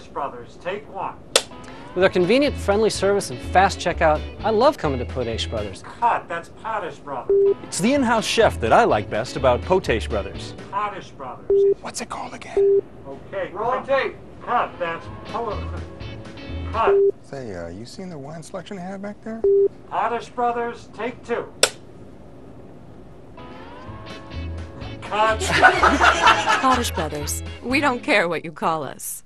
Potash Brothers, take one. With our convenient, friendly service and fast checkout, I love coming to Potash Brothers. Cut, that's Potash Brothers. It's the in-house chef that I like best about Potash Brothers. Potash Brothers. What's it called again? Okay. Wrong tape. Cut, that's Cut. Say, you seen the wine selection they have back there? Potash Brothers, take two. Cut. Potash Brothers. We don't care what you call us.